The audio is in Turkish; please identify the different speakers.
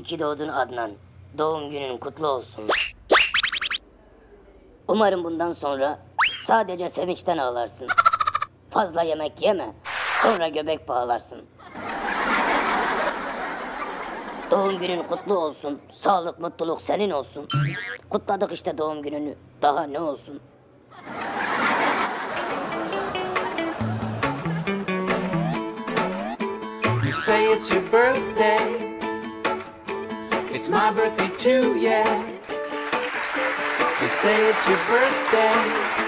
Speaker 1: ki doğdun Adnan. Doğum günün kutlu olsun. Umarım bundan sonra sadece sevinçten ağlarsın. Fazla yemek yeme, sonra göbek bağlarsın. Doğum günün kutlu olsun, sağlık, mutluluk senin olsun. Kutladık işte doğum gününü, daha ne olsun.
Speaker 2: You say it's your birthday. It's my birthday too, yeah. You say it's your birthday.